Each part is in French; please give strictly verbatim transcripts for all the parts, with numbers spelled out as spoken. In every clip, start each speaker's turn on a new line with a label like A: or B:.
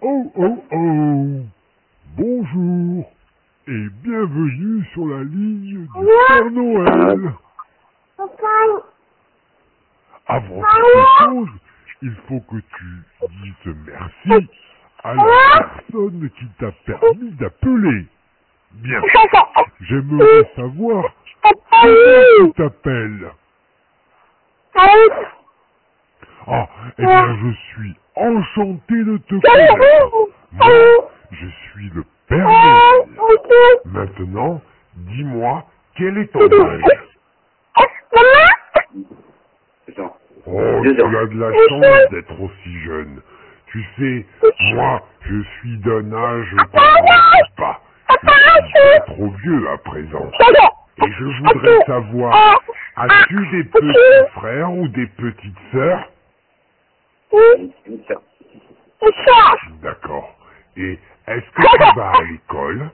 A: Oh oh oh. Bonjour et bienvenue sur la ligne du Père Noël. Avant toute chose, il faut que tu dises merci à la personne qui t'a permis d'appeler. Bien, j'aimerais savoir comment tu t'appelles. Ah, eh bien, je suis enchanté de te connaître. Moi, je suis le Père Noël. Maintenant, dis-moi, quel est ton âge? Oh, tu as de la chance d'être aussi jeune. Tu sais, moi, je suis d'un âge qu'on ne dit pas. Je suis trop vieux à présent. Et je voudrais savoir, as-tu des petits frères ou des petites sœurs?
B: Une sœur.
A: D'accord. Et est-ce que tu vas à l'école?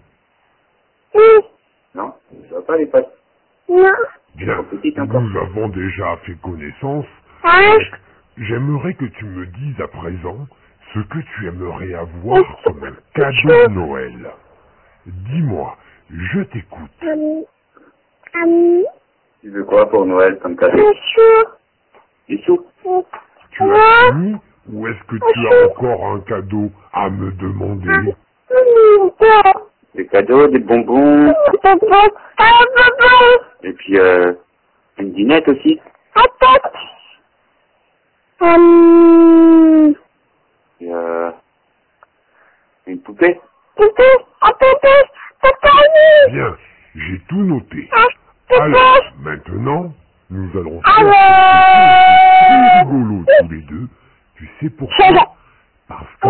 B: Non, je vois pas les potes.
A: Bien,
B: Petite encore.
A: nous avons déjà fait connaissance. Donc, j'aimerais que tu me dises à présent ce que tu aimerais avoir comme un cadeau de Noël. Dis-moi, je t'écoute.
B: Tu veux quoi pour Noël comme cadeau? Des sous.
A: Tu as fini ou est-ce que tu as encore un cadeau à me demander?
B: Des cadeaux, des bonbons. Et puis, euh, une dinette aussi. Et, euh, une poupée.
A: Bien, j'ai tout noté. Alors, maintenant, nous allons faire quelque chose de très rigolo tous les deux. Tu sais pourquoi? Parce que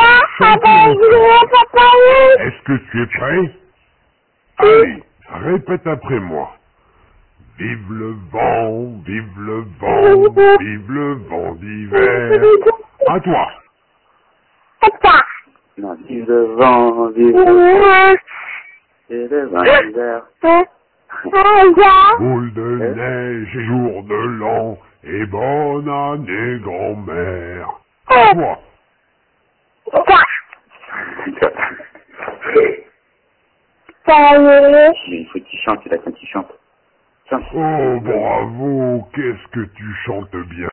A: est-ce que tu es prêt? Allez, répète après moi. Vive le vent, vive le vent, vive le vent d'hiver. À toi.
B: Non, vive le vent, vive le vent, vive le vent d'hiver.
A: Boule de neige et jour de l'an, et bonne année grand-mère. À toi.
B: Mais il faut que tu chantes, c'est là quand tu chantes. Chante.
A: Oh, bravo, qu'est-ce que tu chantes bien.